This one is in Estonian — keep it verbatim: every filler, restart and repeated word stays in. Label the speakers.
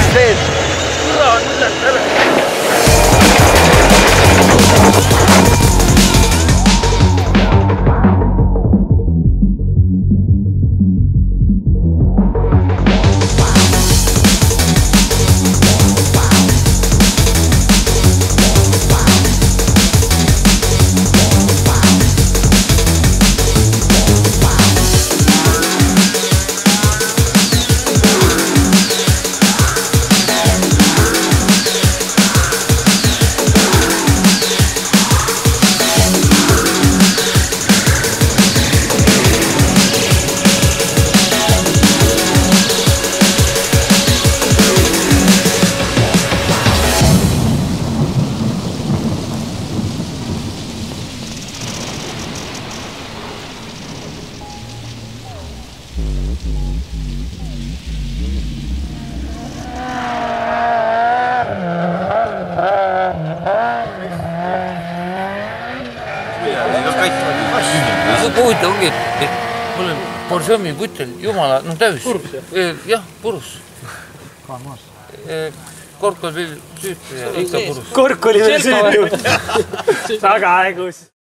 Speaker 1: sees. Üra on üles ära.
Speaker 2: Huvitav ongi, et mul on Borsjomi putel jumala, no täis.
Speaker 3: Purus,
Speaker 2: jah? Jah, purus.
Speaker 3: Kaan maas.
Speaker 2: Kork oli veel süütu ja ikka purus.
Speaker 3: Kork oli veel süütu. Väga ägus.